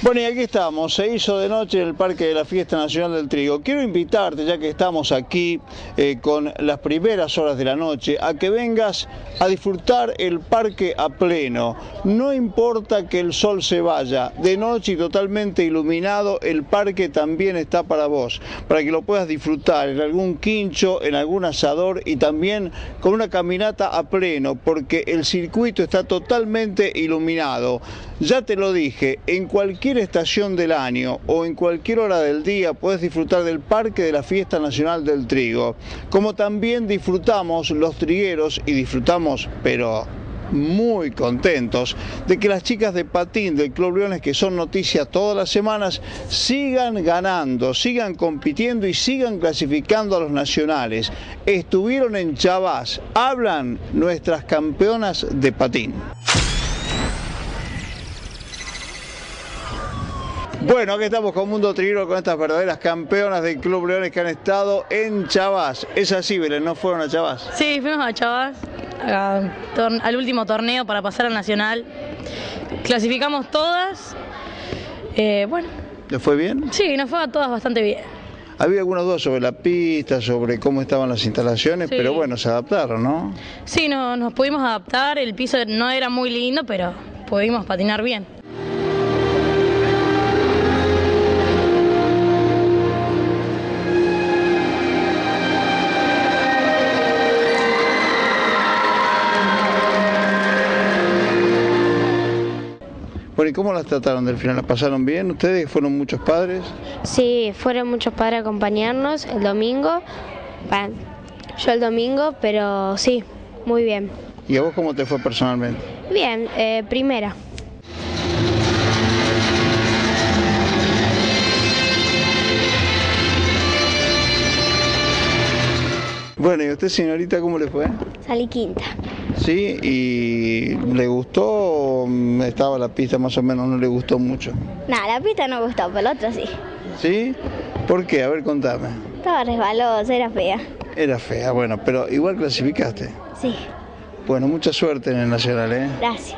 Bueno, y aquí estamos, se hizo de noche en el Parque de la Fiesta Nacional del Trigo. Quiero invitarte, ya que estamos aquí con las primeras horas de la noche, a que vengas a disfrutar el parque a pleno. No importa que el sol se vaya, de noche y totalmente iluminado, el parque también está para vos, para que lo puedas disfrutar en algún quincho, en algún asador y también con una caminata a pleno, porque el circuito está totalmente iluminado. Ya te lo dije, en cualquier estación del año o en cualquier hora del día puedes disfrutar del Parque de la Fiesta Nacional del Trigo, como también disfrutamos los trigueros y disfrutamos, pero muy contentos, de que las chicas de patín del Club Leones, que son noticia todas las semanas, sigan ganando, sigan compitiendo y sigan clasificando a los nacionales. Estuvieron en Chavás, hablan nuestras campeonas de patín. Bueno, aquí estamos con Mundo Triguero, con estas verdaderas campeonas del Club Leones que han estado en Chavás. Es así, Belén, ¿no fueron a Chavás? Sí, fuimos a Chavás, al último torneo para pasar al Nacional. Clasificamos todas. Bueno. ¿Les fue bien? Sí, nos fue a todas bastante bien. Había algunas dudas sobre la pista, sobre cómo estaban las instalaciones, sí. Pero bueno, se adaptaron, ¿no? Sí, nos pudimos adaptar, el piso no era muy lindo, pero pudimos patinar bien. Bueno, ¿y cómo las trataron del final? ¿La pasaron bien? ¿Ustedes fueron muchos padres? Sí, fueron muchos padres a acompañarnos el domingo. Bueno, yo el domingo, pero sí, muy bien. ¿Y a vos cómo te fue personalmente? Bien, primera. Bueno, ¿y a usted, señorita, cómo le fue? Salí quinta. ¿Sí? ¿Y le gustó o estaba la pista más o menos, no le gustó mucho? No, la pista no gustó, pero la otra sí. ¿Sí? ¿Por qué? A ver, contame. Estaba resbalosa, era fea. Era fea, bueno, pero igual clasificaste. Sí. Bueno, mucha suerte en el Nacional, ¿eh? Gracias.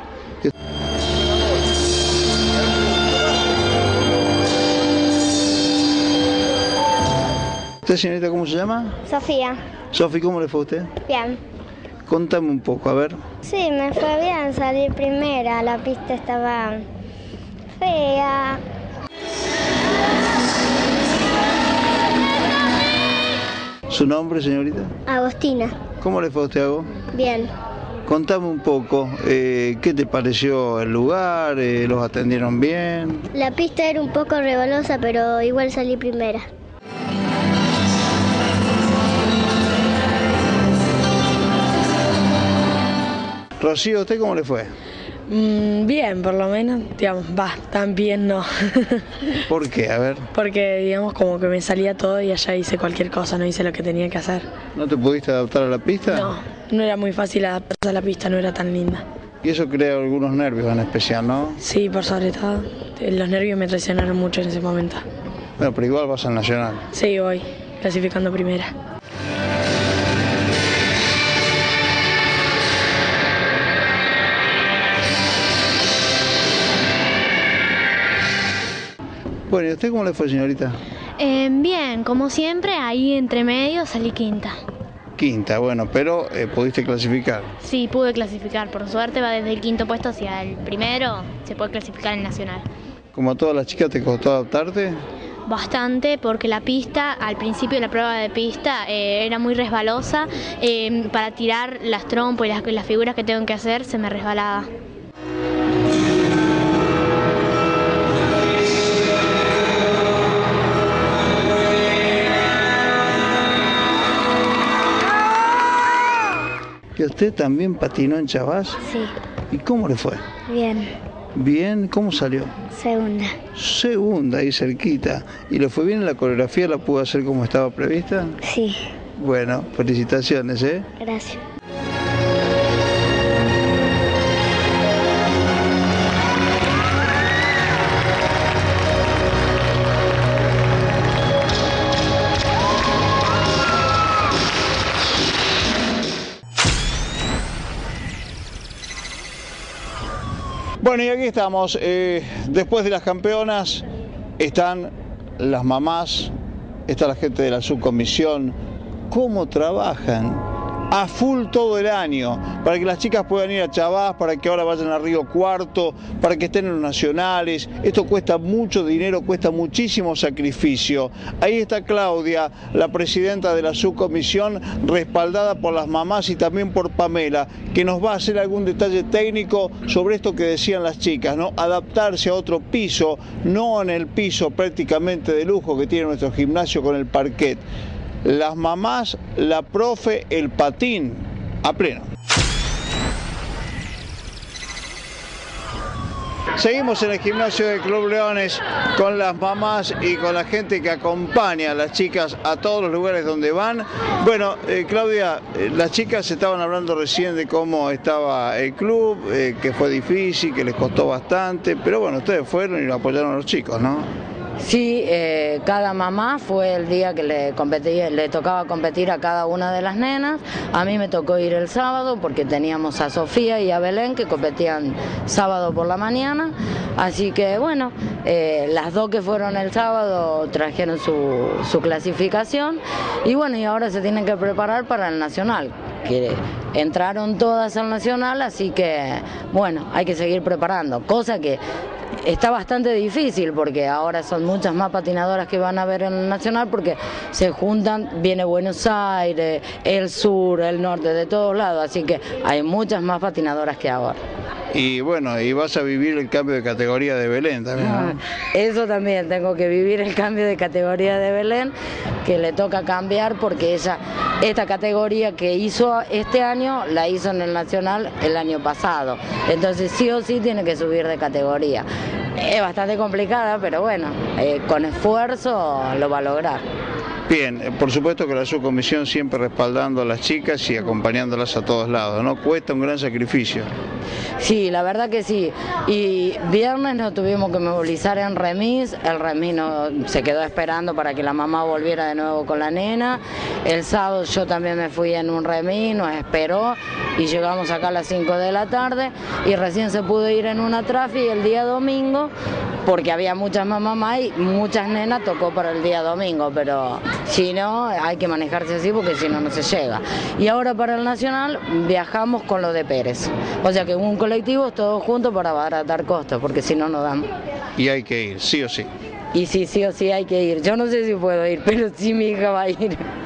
¿Usted, señorita, cómo se llama? Sofía. Sofi, ¿cómo le fue a usted? Bien. Contame un poco, a ver. Sí, me fue bien salir primera, la pista estaba fea. ¿Su nombre, señorita? Agostina. ¿Cómo le fue a usted, Ago? Bien. Contame un poco, ¿qué te pareció el lugar? ¿Los atendieron bien? La pista era un poco rebalosa, pero igual salí primera. Rocío, ¿usted cómo le fue? Bien, por lo menos, digamos, tan bien no. ¿Por qué? A ver. Porque, digamos, como que me salía todo y allá hice cualquier cosa, no hice lo que tenía que hacer. ¿No te pudiste adaptar a la pista? No era muy fácil adaptarse a la pista, no era tan linda. Y eso crea algunos nervios en especial, ¿no? Sí, por sobre todo. Los nervios me traicionaron mucho en ese momento. Bueno, pero igual vas al Nacional. Sí, voy, clasificando primera. Bueno, ¿y a usted cómo le fue, señorita? Bien, como siempre, ahí entre medio salí quinta. Quinta, bueno, pero pudiste clasificar. Sí, pude clasificar, por suerte va desde el quinto puesto hacia el primero, se puede clasificar en Nacional. ¿Como a todas las chicas te costó adaptarte? Bastante, porque la pista, al principio de la prueba de pista, era muy resbalosa, para tirar las trompas y las figuras que tengo que hacer se me resbalaba. ¿Y usted también patinó en Chavás? Sí. ¿Y cómo le fue? Bien. ¿Bien? ¿Cómo salió? Segunda. Segunda, ahí cerquita. ¿Y le fue bien en la coreografía? ¿La pudo hacer como estaba prevista? Sí. Bueno, felicitaciones, ¿eh? Gracias. Bueno. Bueno, y aquí estamos, después de las campeonas están las mamás, está la gente de la subcomisión. ¿Cómo trabajan? A full todo el año, para que las chicas puedan ir a Chavás, para que ahora vayan a Río Cuarto, para que estén en los nacionales. Esto cuesta mucho dinero, cuesta muchísimo sacrificio. Ahí está Claudia, la presidenta de la subcomisión, respaldada por las mamás y también por Pamela, que nos va a hacer algún detalle técnico sobre esto que decían las chicas, ¿no? Adaptarse a otro piso, no en el piso prácticamente de lujo que tiene nuestro gimnasio con el parquet. Las mamás, la profe, el patín, a pleno. Seguimos en el gimnasio del Club Leones con las mamás y con la gente que acompaña a las chicas a todos los lugares donde van. Bueno, Claudia, las chicas estaban hablando recién de cómo estaba el club, que fue difícil, que les costó bastante, pero bueno, ustedes fueron y lo apoyaron a los chicos, ¿no? Sí, cada mamá fue el día que le tocaba competir a cada una de las nenas. A mí me tocó ir el sábado porque teníamos a Sofía y a Belén que competían sábado por la mañana. Así que bueno, las dos que fueron el sábado trajeron su clasificación y bueno, y ahora se tienen que preparar para el nacional, que entraron todas al nacional, así que bueno, hay que seguir preparando, cosa que está bastante difícil porque ahora son muchas más patinadoras que van a ver en el nacional porque se juntan, viene Buenos Aires, el sur, el norte, de todos lados, así que hay muchas más patinadoras que ahora. Y bueno, y vas a vivir el cambio de categoría de Belén también, ¿no? Eso también, tengo que vivir el cambio de categoría de Belén, que le toca cambiar porque esta categoría que hizo este año, la hizo en el Nacional el año pasado. Entonces sí o sí tiene que subir de categoría. Es bastante complicada, pero bueno, con esfuerzo lo va a lograr. Bien, por supuesto que la subcomisión siempre respaldando a las chicas y acompañándolas a todos lados, ¿no? Cuesta un gran sacrificio. Sí, la verdad que sí. Y viernes nos tuvimos que movilizar en remis, el remis se quedó esperando para que la mamá volviera de nuevo con la nena. El sábado yo también me fui en un remis, nos esperó y llegamos acá a las 5 de la tarde y recién se pudo ir en una trafi el día domingo porque había muchas mamás y muchas nenas, tocó para el día domingo, pero si no, hay que manejarse así porque si no, no se llega. Y ahora para el Nacional viajamos con lo de Pérez, o sea que un colectivo todos juntos para abaratar costos, porque si no, no dan. Y hay que ir, sí o sí. Y sí, sí o sí hay que ir. Yo no sé si puedo ir, pero sí mi hija va a ir.